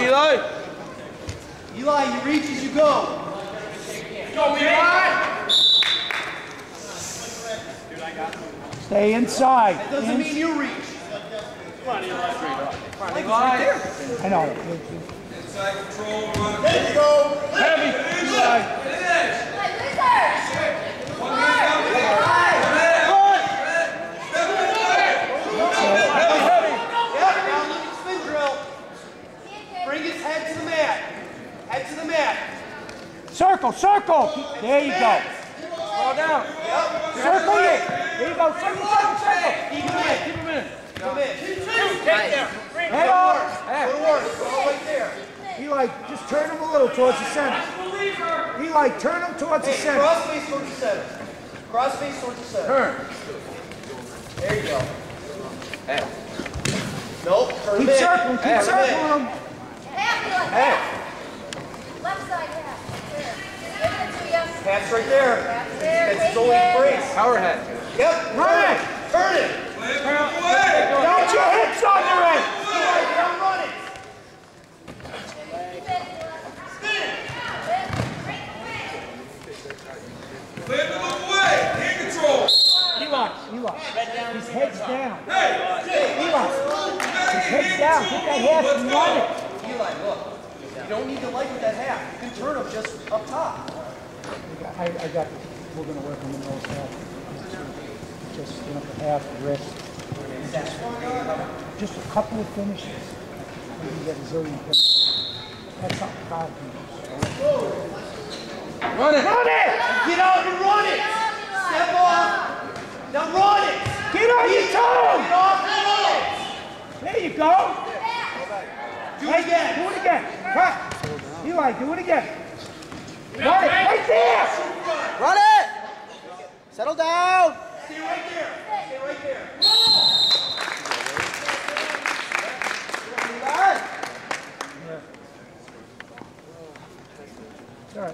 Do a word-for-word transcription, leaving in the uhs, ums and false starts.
Eli. Eli, you reach as you go. Go, Eli. Stay inside. That doesn't In mean you reach. Come on, Eli. Come on, Like, Eli. right there. I know. Inside control, run. There you go. Heavy. Eli. Circle, circle. There you go. Fall down. Circle it. There you go. Circle, circle, circle. Keep him in. Keep him in. Come in. Take there. Head up. Go to work. Go right there. Eli, just turn him a little towards the center. Eli, turn him towards the Hey, center. cross face towards the center. Cross face towards the center. Turn. There you go. Hey. Nope. Turn Keep him in. circling, keep Turn him in. circling him. Hey. Left side, half. There. Give it to you. Half's right there. Half there. That's his Take only it. brace. Power head. Yep. Run it. Turn it. Don't your hips on your head. Now run it. Clear the move away. Hand control. Eli, Eli, his head's down. Hey. Eli, his head's down. Get that half and run it. Eli, look. You don't need to like with that half. You can turn them just up top. I, I got, we're going to work on the nose half. Just, you know, the half, the wrist. Just a couple of finishes. You can get a zillion finishes. That's something proud of you. Run it. Run it! Get out and run it. Step off. Now run it. Get on your Get toes! off and run it. There you go. Do it again. Do it again. Cut. Eli, do it again. Run it. Right there. Run it. Settle down. Stay right there. Stay right there. It's all right.